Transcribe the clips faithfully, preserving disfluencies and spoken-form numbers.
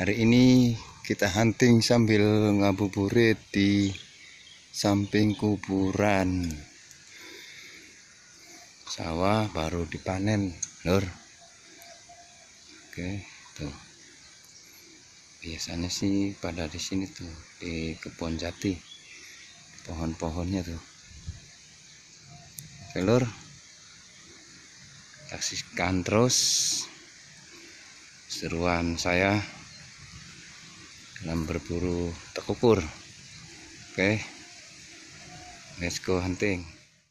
Hari ini kita hunting sambil ngabuburit di samping kuburan. Sawah baru dipanen, lur. Oke, tuh. Biasanya sih pada di sini tuh, di kebun jati. Pohon-pohonnya tuh. Oke, lur. Saksikan terus seruan saya dalam berburu tekukur. Oke, let's go hunting.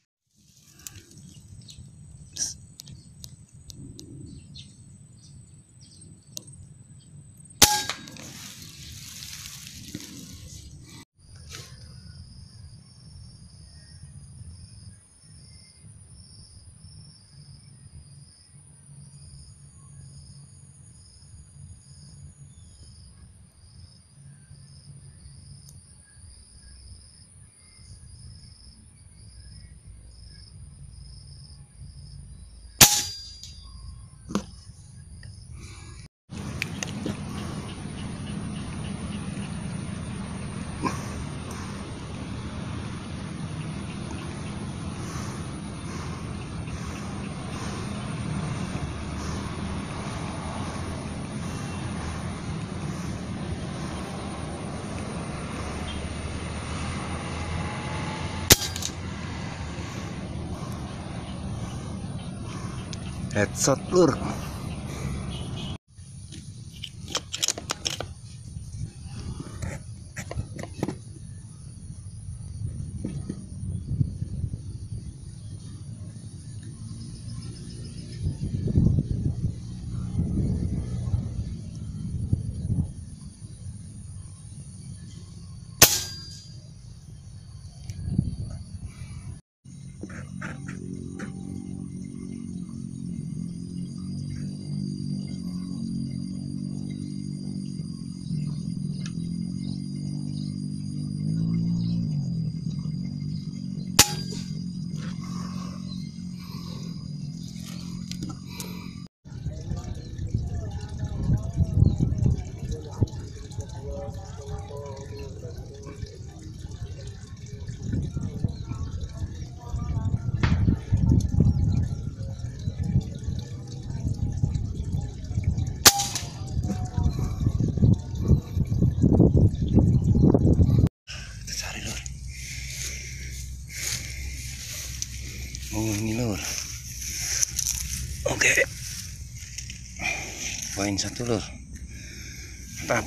Headshot, lur. Oh, ini, lur. Oke, poin satu, lur. Mantap.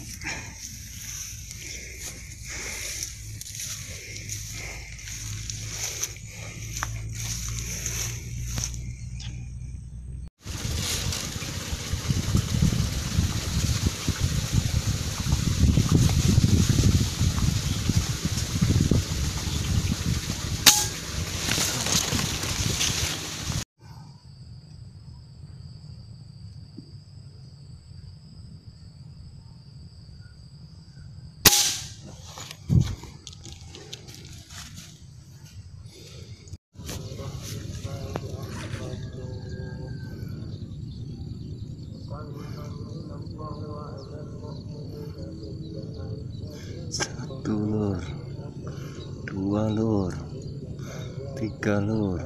Satu, lur. Dua, lur. Tiga, lur.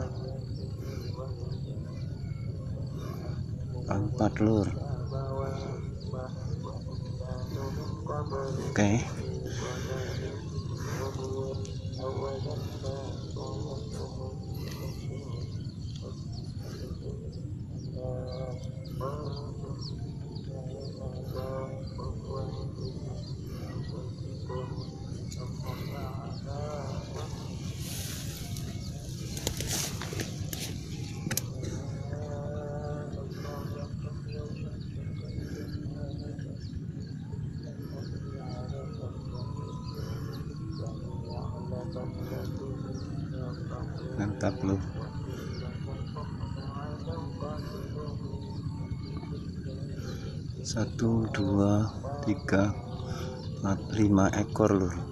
Empat, lur. Oke. Mantap, lur. Satu, dua, tiga, empat, lima ekor, lur.